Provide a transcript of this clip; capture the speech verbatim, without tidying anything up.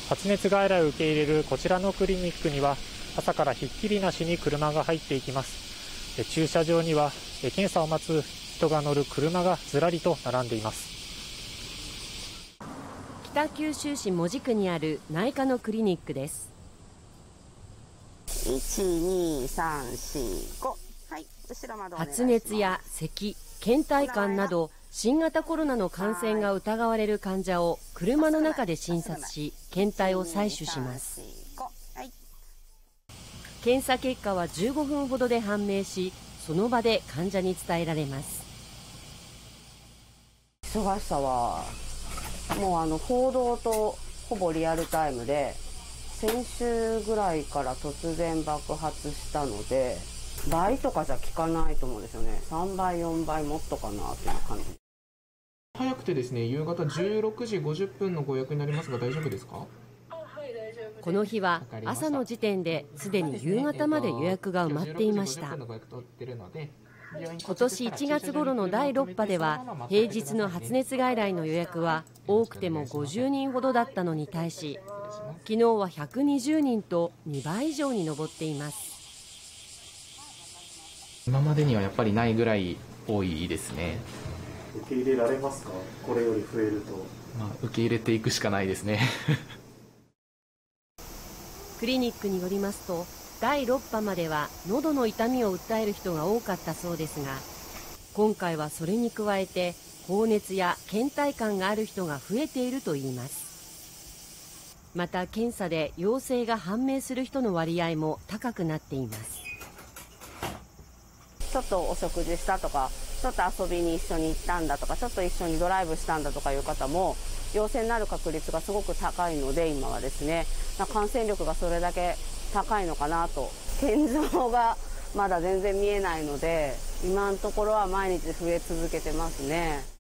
発熱外来を受け入れるこちらのクリニックには朝からひっきりなしに車が入っていきます。駐車場には検査を待つ人が乗る車がずらりと並んでいます。 北九州市門司区にある内科のクリニックです。 いち、に、さん、よん、ご、はい、後ろまでお願いします。 発熱や咳、倦怠感など新型コロナの感染が疑われる患者を車の中で診察し、検体を採取します。検査結果はじゅうごふんほどで判明し、その場で患者に伝えられます。 忙しさはもうあの報道とほぼリアルタイムで、先週ぐらいから突然爆発したので、倍とかじゃ効かないと思うんですよね。さんばいよんばいもっとかなという感じ。 早くてですね、夕方じゅうろくじごじゅっぷんのご予約になりますが、大丈夫ですか？ この日は朝の時点ですでに夕方まで予約が埋まっていました。今年いちがつ頃のだいろっぱでは平日の発熱外来の予約は多くてもごじゅうにんほどだったのに対し、昨日はひゃくにじゅうにんとにばい以上に上っています。 今までにはやっぱりないぐらい多いですね。 受け入れられますか？これより増えると。 まあ、受け入れていくしかないですね。 クリニックによりますと、だいろっぱまでは喉の痛みを訴える人が多かったそうですが、今回はそれに加えて高熱や倦怠感がある人が増えているといいます。また検査で陽性が判明する人の割合も高くなっています。 ちょっとお食事したとか、ちょっと遊びに一緒に行ったんだとか、ちょっと一緒にドライブしたんだとかいう方も陽性になる確率がすごく高いので、今はですね、感染力がそれだけ高いのかなと。天井がまだ全然見えないので、今のところは毎日増え続けてますね。